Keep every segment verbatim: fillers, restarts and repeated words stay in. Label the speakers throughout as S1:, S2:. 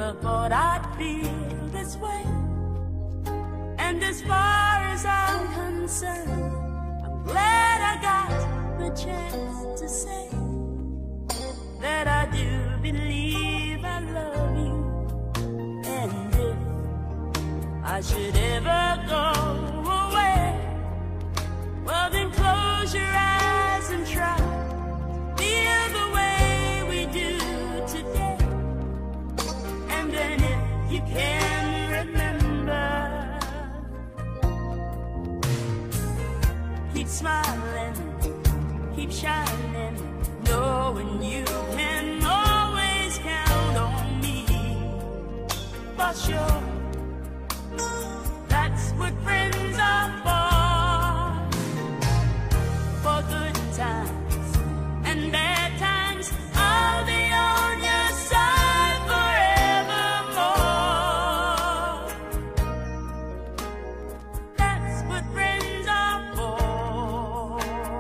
S1: never thought I'd feel this way. And as far as I'm concerned, I'm glad I got the chance to say that I do believe I love you. And if I should ever go away, well then close your eyes and try to feel the way we do today. And then if you can remember, keep smiling, keep shining, knowing you can always count on me. For sure, that's what friends are for. For good times and bad times, I'll be on your side forevermore. That's what friends are for.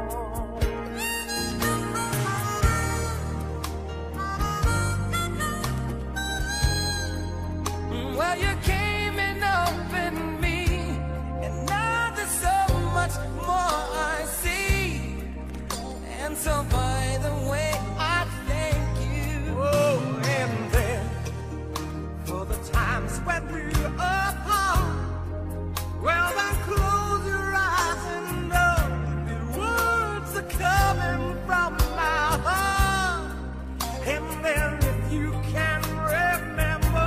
S2: Well, you came and opened me, and now there's so much more I see. And so by the way, I thank you. Oh, and then for the times when we're apart, well then close your eyes and know the words are coming from my heart. And then if you can remember,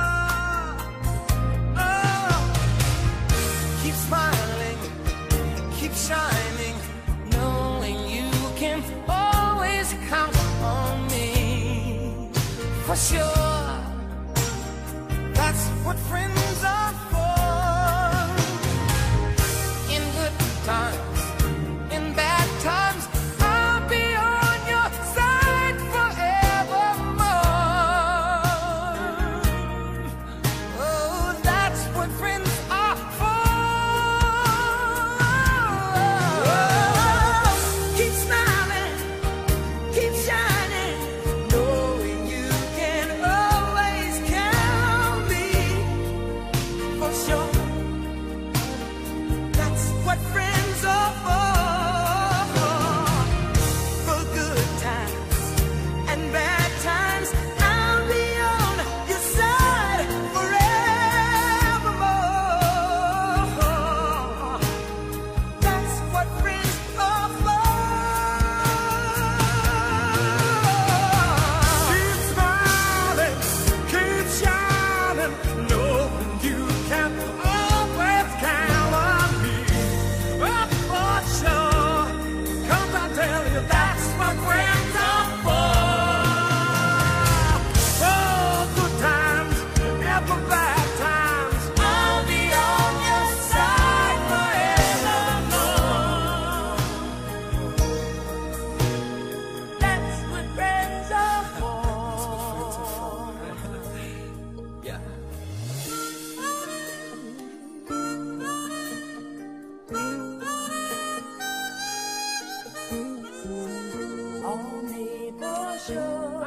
S2: keep smiling, keep shining, knowing you can always count on me. For sure, that's what friends are for. In good times, in bad times, I'll be on your side forevermore. Oh, that's what friends are for. Keep smiling, keep shining, knowing you can always count on me. For sure, that's what friends are for. For good times and bad times, I'll be on your side forevermore. That's what friends are for. Keep smiling, keep shining, knowing you can always count on me. Oh, for sure, 'cause I tell you that's what friends are for. For good times and for bad times, I'll be on your side forevermore.
S1: That's what friends are for.
S2: Yeah.
S1: Only for sure.